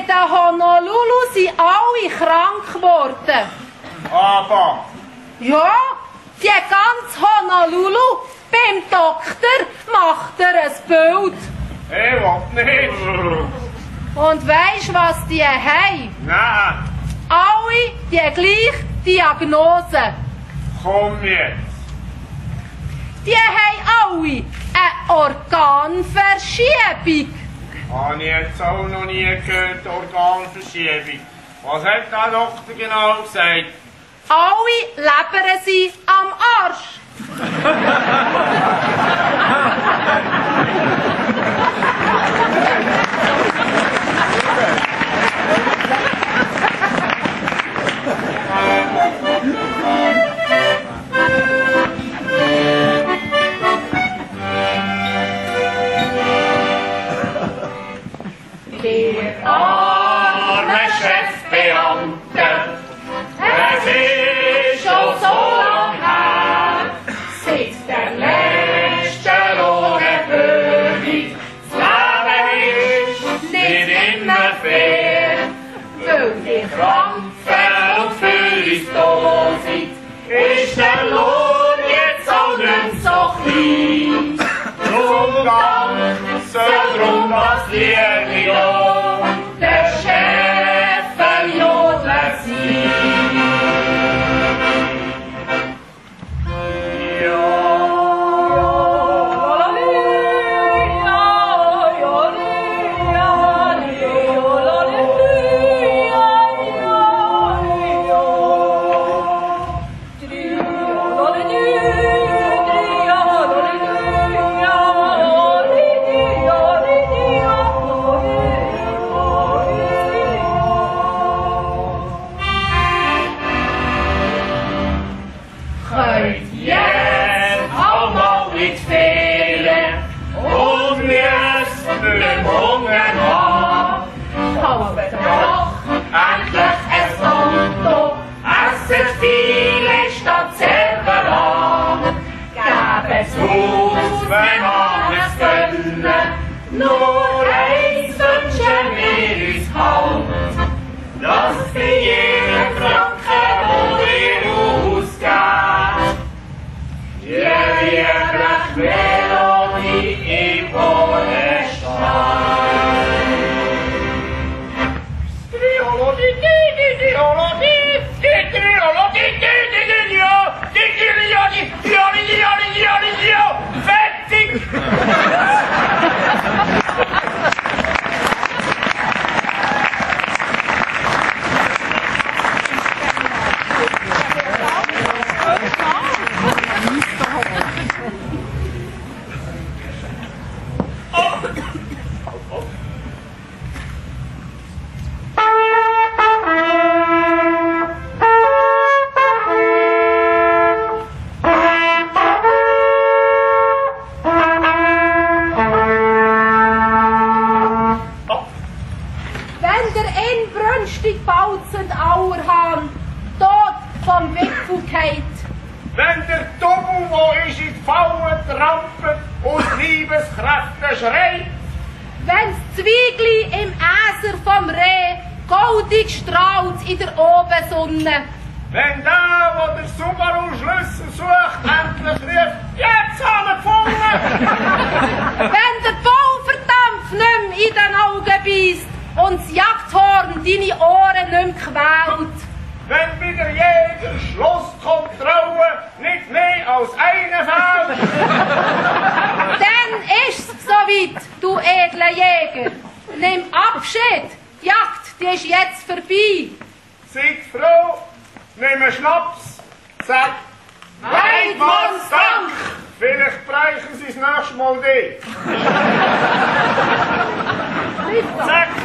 in der Honolulu sind alle krank geworden. Aber? Ja, die ganze Honolulu, beim Doktor macht er ein Bild. Ich will nicht. Und weisst was die haben? Nein. Alle die gleiche Diagnose. Komm jetzt. Die haben alle eine Organverschiebung. Habe ich jetzt auch noch nie gehört, Organverschiebung. Was hat der Doktor genau gesagt? Alle Lebern sie am Arsch. Der arme Chefbeamte, es ist schon so lang her, seit der letzte Lohnböhrig. Das Leben ist nicht immer fair, weil wir krampfen und für uns da sind, ist der Lohn jetzt auch nicht so klein. Drum drum das liebe Lohn, der Chef verjodler sie. Endlich ein Auto, essen viele statt selber an. Gäbe es Haus, wenn man es gönnen, nur eins wünschen wir uns halt, dass für jeden Franken, wo wir ausgeben, jährlich Melodie im Ohren steht. Fertig! Wenn der Double, wo ist in die Falle trampelt und Liebeskräfte schreit. Wenn das Zwiegli im Äser vom Reh goldig strahlt in der Abendsonne. Wenn der, wo der Subaru-Schlüssel sucht, endlich ruft, jetzt haben wir gefunden. Wenn der Pulverdampf nicht mehr in den Augen beißt und das Jagdhorn deine Ohren nicht mehr quält. Wenn bei der Jäger Schlusskontrolle nicht mehr als eine fällt. Dann ist's soweit, du edler Jäger. Nimm Abschied, die Jagd, die ist jetzt vorbei. Seid froh, nimm Schnaps, sagt Weidmanns Dank. Vielleicht bräuchten sie das nächste Mal dich. Sagt